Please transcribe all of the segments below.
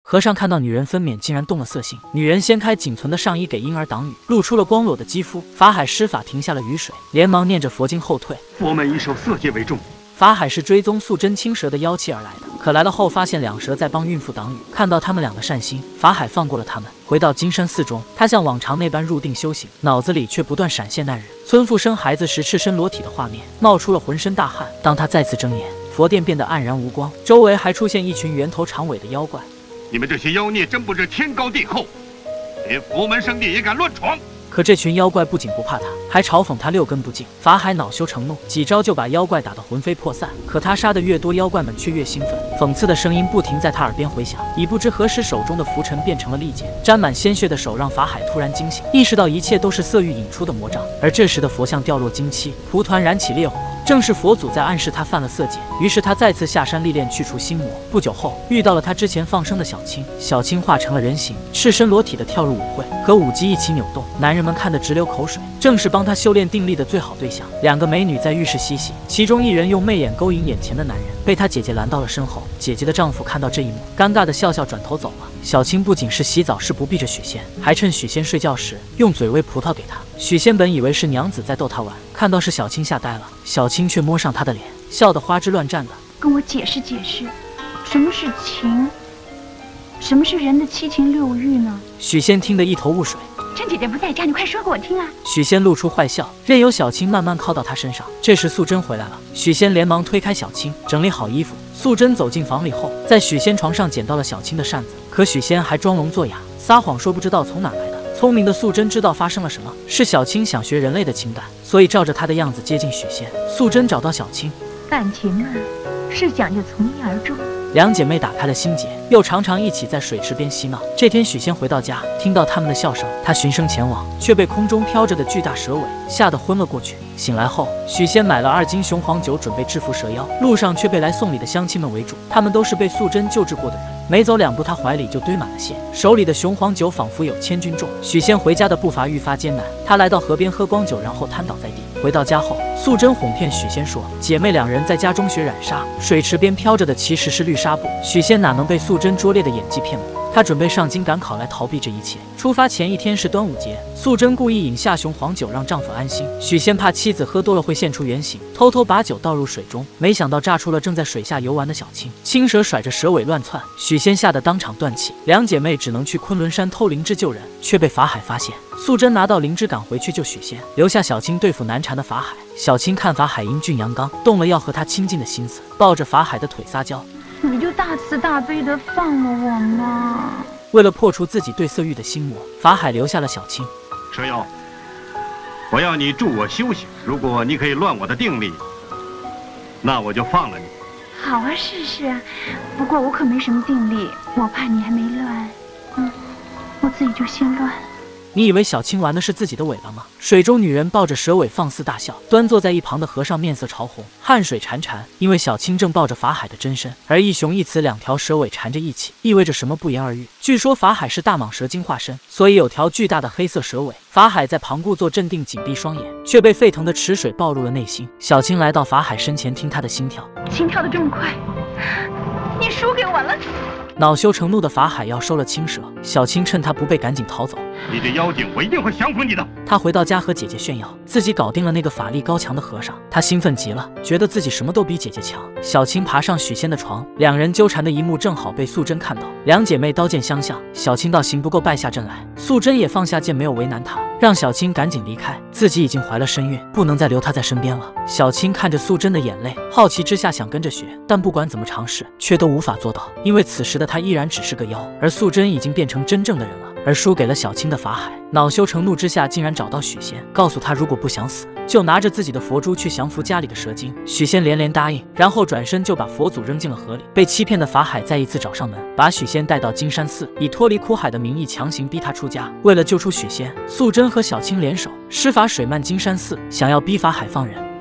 和尚看到女人分娩竟然动了色心，女人掀开仅存的上衣给婴儿挡雨，露出了光裸的肌肤。法海施法停下了雨水，连忙念着佛经后退。 佛门以守色戒为重。 法海是追踪素贞青蛇的妖气而来的，可来了后发现两蛇在帮孕妇挡雨，看到他们俩的善心，法海放过了他们。回到金山寺中，他像往常那般入定修行，脑子里却不断闪现那日村妇生孩子时赤身裸体的画面，冒出了浑身大汗。当他再次睁眼，佛殿变得黯然无光，周围还出现一群圆头长尾的妖怪。 你们这些妖孽真不知天高地厚，连佛门圣地也敢乱闯！ 可这群妖怪不仅不怕他，还嘲讽他六根不净。法海恼羞成怒，几招就把妖怪打得魂飞魄散。可他杀得越多，妖怪们却越兴奋，讽刺的声音不停在他耳边回响。已不知何时，手中的拂尘变成了利剑，沾满鲜血的手让法海突然惊醒，意识到一切都是色欲引出的魔障。而这时的佛像掉落金漆，蒲团燃起烈火，正是佛祖在暗示他犯了色戒。于是他再次下山历练，去除心魔。不久后，遇到了他之前放生的小青，小青化成了人形，赤身裸体的跳入舞会，和舞姬一起扭动，男人们看得直流口水，正是帮他修炼定力的最好对象。两个美女在浴室嬉戏，其中一人用媚眼勾引眼前的男人，被他姐姐拦到了身后。姐姐的丈夫看到这一幕，尴尬的笑笑转头走了。小青不仅是洗澡时不避着许仙，还趁许仙睡觉时用嘴喂葡萄给他。许仙本以为是娘子在逗他玩，看到是小青吓呆了，小青却摸上他的脸，笑得花枝乱颤的。 跟我解释解释，什么是情？什么是人的七情六欲呢？ 许仙听得一头雾水。 趁姐姐不在家，你快说给我听啊！ 许仙露出坏笑，任由小青慢慢靠到他身上。这时素贞回来了，许仙连忙推开小青，整理好衣服。素贞走进房里后，在许仙床上捡到了小青的扇子，可许仙还装聋作哑，撒谎说不知道从哪来的。聪明的素贞知道发生了什么，是小青想学人类的情感，所以照着他的样子接近许仙。素贞找到小青， 感情啊，是讲究从一而终。 两姐妹打开了心结，又常常一起在水池边嬉闹。这天许仙回到家，听到他们的笑声，他循声前往，却被空中飘着的巨大蛇尾吓得昏了过去。醒来后，许仙买了2斤雄黄酒，准备制服蛇妖，路上却被来送礼的乡亲们围住，他们都是被素贞救治过的人。没走2步，他怀里就堆满了蟹，手里的雄黄酒仿佛有1000斤重。许仙回家的步伐愈发艰难，他来到河边喝光酒，然后瘫倒在地。回到家后，素贞哄骗许仙说，姐妹2人在家中学染纱，水池边飘着的其实是绿纱布。许仙哪能被素贞拙劣的演技骗了？他准备上京赶考来逃避这一切。出发前一天是端午节，素贞故意饮下雄黄酒让丈夫安心。许仙怕妻子喝多了会现出原形，偷偷把酒倒入水中，没想到炸出了正在水下游玩的小青。青蛇甩着蛇尾乱窜，许仙吓得当场断气。两姐妹只能去昆仑山偷灵芝救人，却被法海发现。素贞拿到灵芝赶回去救许仙，留下小青对付难缠的法海。小青看法海英俊阳刚，动了要和他亲近的心思，抱着法海的腿撒娇。 你就大慈大悲的放了我嘛！ 为了破除自己对色欲的心魔，法海留下了小青。 蛇妖，我要你助我修行，如果你可以乱我的定力，那我就放了你。 好啊，试试啊。不过我可没什么定力，我怕你还没乱，我自己就先乱。 你以为小青玩的是自己的尾巴吗？水中女人抱着蛇尾放肆大笑，端坐在一旁的和尚面色潮红，汗水潺潺，因为小青正抱着法海的真身，而一雄一雌2条蛇尾缠着一起，意味着什么不言而喻。据说法海是大蟒蛇精化身，所以有条巨大的黑色蛇尾。法海在旁故作镇定，紧闭双眼，却被沸腾的池水暴露了内心。小青来到法海身前，听他的心跳， 心跳得这么快，你输给我了。 恼羞成怒的法海要收了青蛇，小青趁他不备赶紧逃走。 你这妖精，我一定会降服你的。 他回到家和姐姐炫耀自己搞定了那个法力高强的和尚，他兴奋极了，觉得自己什么都比姐姐强。小青爬上许仙的床，两人纠缠的一幕正好被素贞看到，两姐妹刀剑相向。小青道行不够败下阵来，素贞也放下剑，没有为难她，让小青赶紧离开，自己已经怀了身孕，不能再留她在身边了。小青看着素贞的眼泪，好奇之下想跟着学，但不管怎么尝试，却都无法做到，因为此时的她依然只是个妖，而素贞已经变成真正的人了。而输给了小青的法海，恼羞成怒之下，竟然找到许仙，告诉他如果不想死，就拿着自己的佛珠去降服家里的蛇精。许仙连连答应，然后转身就把佛祖扔进了河里。被欺骗的法海再一次找上门，把许仙带到金山寺，以脱离苦海的名义强行逼他出家。为了救出许仙，素贞和小青联手施法水漫金山寺，想要逼法海放人。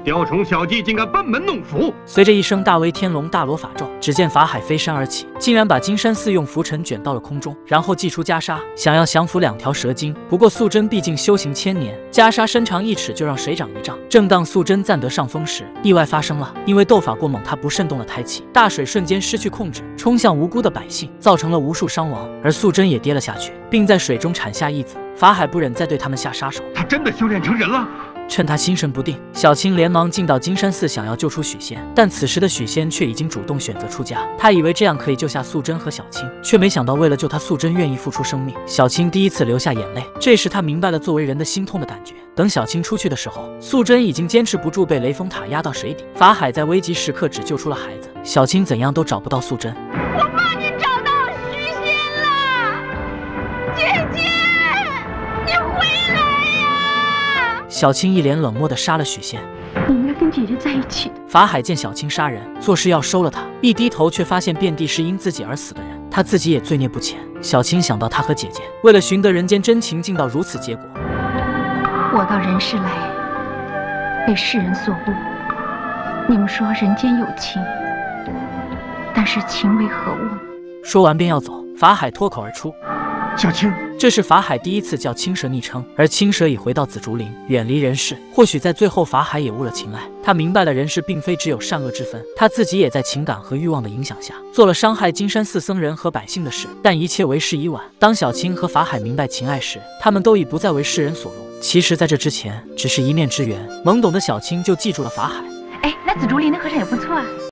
雕虫小技，竟敢班门弄斧！ 随着一声大威天龙大罗法咒，只见法海飞山而起，竟然把金山寺用拂尘卷到了空中，然后祭出袈裟，想要降服2条蛇精。不过素贞毕竟修行1000年，袈裟身长1尺就让水涨1丈。正当素贞暂得上风时，意外发生了，因为斗法过猛，她不慎动了胎气，大水瞬间失去控制，冲向无辜的百姓，造成了无数伤亡，而素贞也跌了下去，并在水中产下一子。法海不忍再对他们下杀手， 他真的修炼成人了。 趁他心神不定，小青连忙进到金山寺，想要救出许仙，但此时的许仙却已经主动选择出家。他以为这样可以救下素贞和小青，却没想到为了救他，素贞愿意付出生命。小青第一次流下眼泪，这时他明白了作为人的心痛的感觉。等小青出去的时候，素贞已经坚持不住，被雷峰塔压到水底。法海在危急时刻只救出了孩子，小青怎样都找不到素贞。 我帮你找到许仙了，姐姐，你回来呀！ 小青一脸冷漠地杀了许仙。 你应该跟姐姐在一起的。 法海见小青杀人，做事要收了他，一低头却发现遍地是因自己而死的人，他自己也罪孽不浅。小青想到他和姐姐为了寻得人间真情，竟到如此结果。 我到人世来，被世人所误。你们说人间有情，但是情为何物呢？ 说完便要走，法海脱口而出： 小青。 这是法海第一次叫青蛇昵称，而青蛇已回到紫竹林，远离人世。或许在最后，法海也悟了情爱，他明白了人世并非只有善恶之分，他自己也在情感和欲望的影响下，做了伤害金山寺僧人和百姓的事。但一切为时已晚。当小青和法海明白情爱时，他们都已不再为世人所容。其实，在这之前，只是一面之缘。懵懂的小青就记住了法海。 哎，那紫竹林的和尚也不错啊。